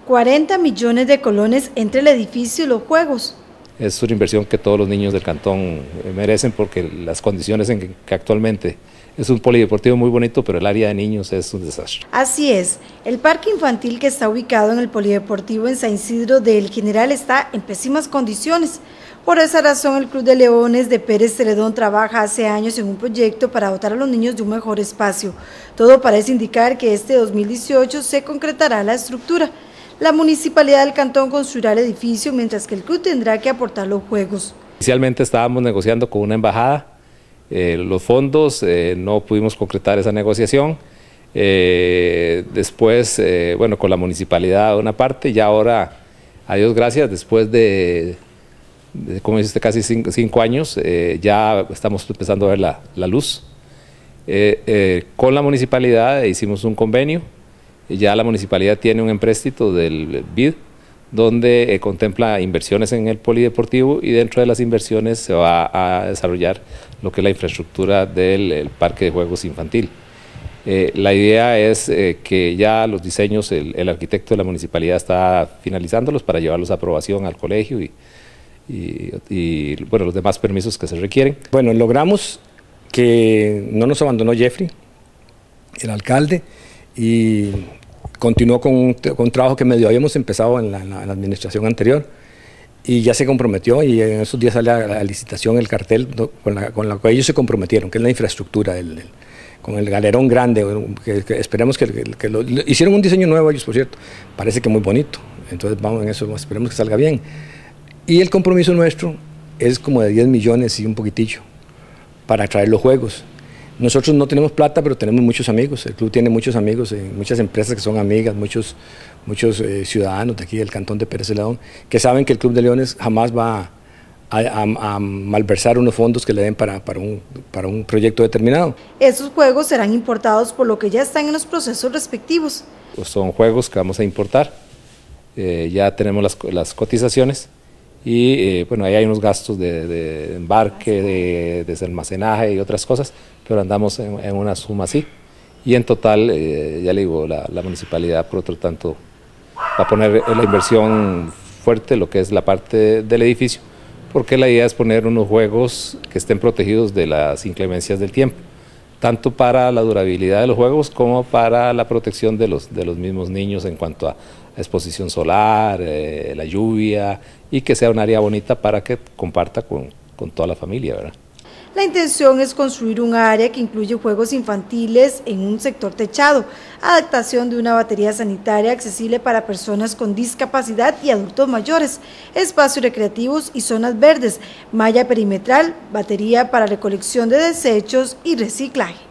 40 millones de colones entre el edificio y los juegos. Es una inversión que todos los niños del cantón merecen porque las condiciones en que actualmente es un polideportivo muy bonito, pero el área de niños es un desastre. Así es, el parque infantil que está ubicado en el polideportivo en San Isidro del General está en pésimas condiciones. Por esa razón, el Club de Leones de Pérez Celedón trabaja hace años en un proyecto para dotar a los niños de un mejor espacio. Todo parece indicar que este 2018 se concretará la estructura. La municipalidad del cantón construirá el edificio, mientras que el club tendrá que aportar los juegos. Inicialmente estábamos negociando con una embajada, los fondos, no pudimos concretar esa negociación. Después, bueno, con la municipalidad una parte, y ahora, a Dios gracias, después de como dice usted, casi 5 años, ya estamos empezando a ver la luz. Con la municipalidad hicimos un convenio, ya la municipalidad tiene un empréstito del BID, donde contempla inversiones en el polideportivo, y dentro de las inversiones se va a desarrollar lo que es la infraestructura del parque de juegos infantil. La idea es que ya los diseños, el arquitecto de la municipalidad está finalizándolos para llevarlos a aprobación al colegio y bueno, los demás permisos que se requieren. Bueno, logramos que no nos abandonó Jeffrey, el alcalde, y continuó con un trabajo que medio habíamos empezado en la administración anterior, y ya se comprometió, y en esos días sale a la licitación el cartel con la que ellos se comprometieron, que es la infraestructura con el galerón grande, que esperemos que hicieron un diseño nuevo ellos, por cierto, parece que muy bonito, entonces vamos en eso, esperemos que salga bien. Y el compromiso nuestro es como de 10 millones y un poquitillo para traer los juegos. Nosotros no tenemos plata, pero tenemos muchos amigos. El club tiene muchos amigos, muchas empresas que son amigas, muchos ciudadanos de aquí del cantón de Pérez Celedón, que saben que el Club de Leones jamás va a malversar unos fondos que le den para un proyecto determinado. Estos juegos serán importados, por lo que ya están en los procesos respectivos. Pues son juegos que vamos a importar, ya tenemos las cotizaciones. Y bueno, ahí hay unos gastos de embarque, de desalmacenaje y otras cosas, pero andamos en una suma así. Y en total, ya le digo, la municipalidad por otro tanto va a poner la inversión fuerte, lo que es la parte del edificio, porque la idea es poner unos juegos que estén protegidos de las inclemencias del tiempo, tanto para la durabilidad de los juegos como para la protección de los mismos niños en cuanto a exposición solar, la lluvia, y que sea un área bonita para que comparta con toda la familia, ¿verdad? La intención es construir un área que incluye juegos infantiles en un sector techado, adaptación de una batería sanitaria accesible para personas con discapacidad y adultos mayores, espacios recreativos y zonas verdes, malla perimetral, batería para recolección de desechos y reciclaje.